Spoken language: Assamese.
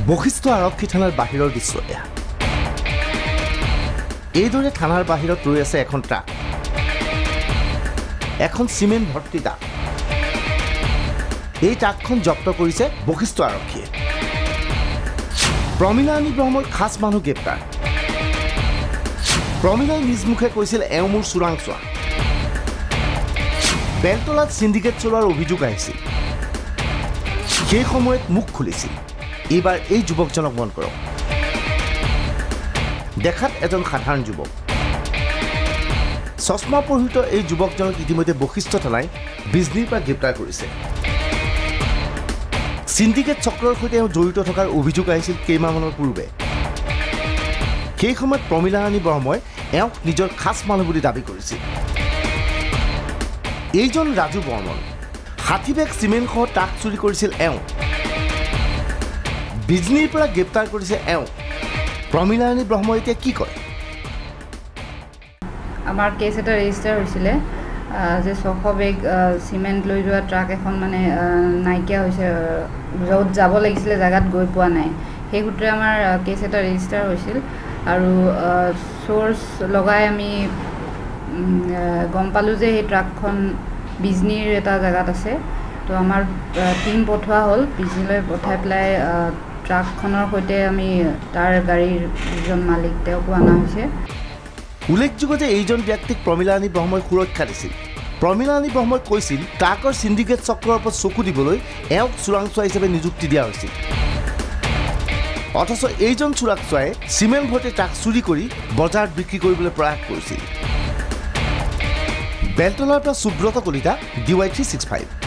বশিষ্ঠ আৰক্ষী থানাৰ বাহিৰৰ দৃশ্য এয়া এইদৰে থানাৰ বাহিৰত ৰৈ আছে এখন ট্ৰাক এখন চিমেণ্ট ভৰ্তি ট্ৰাক এই ট্ৰাকখন জব্দ কৰিছে বশিষ্ঠ আৰক্ষীয়ে প্ৰমীলাৰাণী ব্ৰহ্মৰ খাস মানুহ গ্ৰেপ্তাৰ প্ৰমীলাই নিজ মুখে কৈছিল এওঁ মোৰ চোৰাংচোৱা বেলতলাত সিন্ডিকেট চলোৱাৰ অভিযোগ আহিছিল সেই সময়ত মুখ খুলিছিল এইবাৰ এই যুৱকজনক মন কৰক দেখাত এজন সাধাৰণ যুৱক চশমা পৰিহিত এই যুৱকজনক ইতিমধ্যে বশিষ্ঠ থানাই বিজনীৰ পৰা গ্ৰেপ্তাৰ কৰিছে সিন্ডিকেট চক্ৰৰ সৈতে জড়িত থকাৰ অভিযোগ আহিছিল কেইমাহমানৰ পূৰ্বে সেই সময়ত প্ৰমীলাৰাণী ব্ৰহ্মই এওঁক নিজৰ খাস মানুহ বুলি দাবী কৰিছিল এইজন ৰাজু বৰ্মন 60 বেগ চিমেণ্টসহ ট্ৰাক চুৰি কৰিছিল এওঁ বিজনীৰ পৰা গ্ৰেপ্তাৰ কৰিছে এওঁ প্ৰমীলাৰাণী ব্ৰহ্মই এতিয়া কি কৰে আমাৰ কেছ এটা ৰেজিষ্টাৰ হৈছিলে যে 600 বেগ চিমেণ্ট লৈ যোৱা ট্ৰাক এখন মানে নাইকিয়া হৈছে য'ত যাব লাগিছিলে জাগাত গৈ পোৱা নাই সেই সূত্ৰে আমাৰ কেছ এটা ৰেজিষ্টাৰ হৈছিল আৰু সোৰ্স লগাই আমি গম পালোঁ যে এই ট্ৰাকখন বিজনীৰ এটা জাগাত আছে তো আমাৰ টিম পঠোৱা হ'ল বিজনীলৈ পঠাই পেলাই ট্ৰাকখনৰ সৈতে আমি তাৰ গাড়ীৰ যিজন মালিক তেওঁকো অনা হৈছে উল্লেখযোগ্য যে এইজন ব্যক্তিক প্ৰমীলাৰাণী ব্ৰহ্মই সুৰক্ষা দিছিল প্ৰমীলাৰাণী ব্ৰহ্মই কৈছিল ট্ৰাকৰ সিন্ডিকেট চক্ৰৰ ওপৰত চকু দিবলৈ এওঁক চোৰাংচোৱা হিচাপে নিযুক্তি দিয়া হৈছিল অথচ এইজন চোৰাংচোৱাই চিমেণ্ট ভৰ্তি ট্ৰাক চুৰি কৰি বজাৰত বিক্ৰী কৰিবলৈ প্ৰয়াস কৰিছিল বেলতলাৰ পৰা সুব্ৰত কলিতা DY365